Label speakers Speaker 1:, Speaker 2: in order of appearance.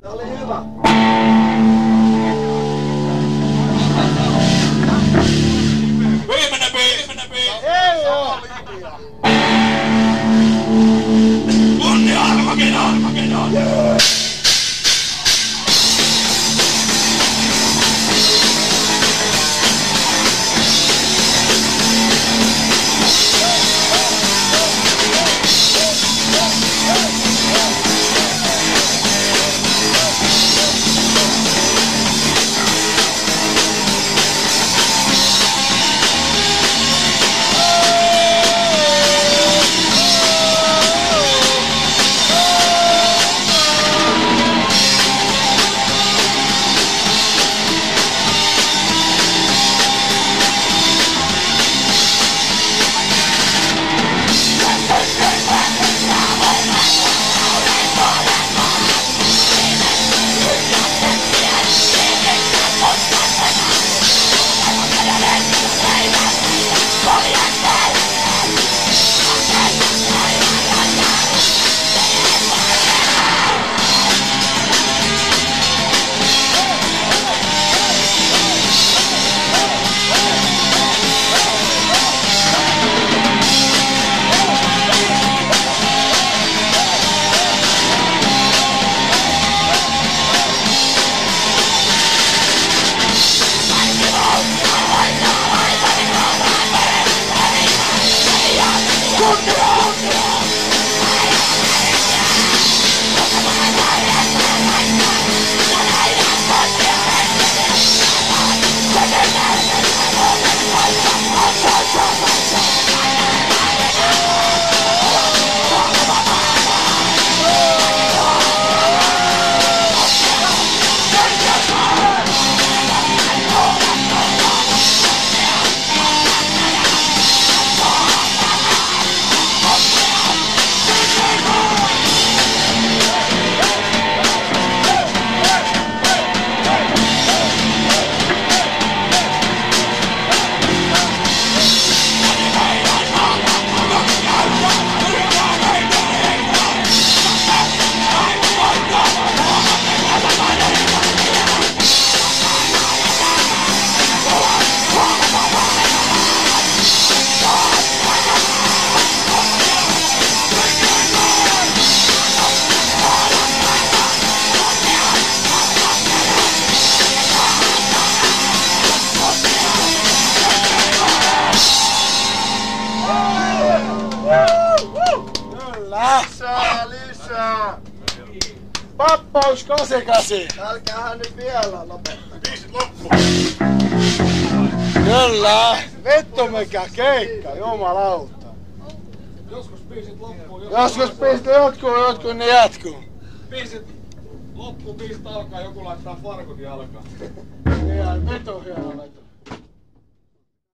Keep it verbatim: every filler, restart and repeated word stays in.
Speaker 1: Tää oli hyvä.
Speaker 2: Viimeinen biisi, viimeinen biisi.
Speaker 1: Ei oo!
Speaker 2: Kunnia Armageddon, Armageddon.
Speaker 1: Lisää, lisää!
Speaker 3: Pappaus kasikasi!
Speaker 1: Älkäähän nyt vielä lopettaa.
Speaker 2: Biisit loppu.
Speaker 3: Kyllä! Vittu mikä keikka, jumalauta!
Speaker 4: Joskus biisit loppuu,
Speaker 3: Joskus biisit jotkut, jotkut ne jatkuu.
Speaker 4: biisit loppuu, biisit alkaa, joku laittaa farkut jalkaan.
Speaker 3: Ihan vittu hieno veto.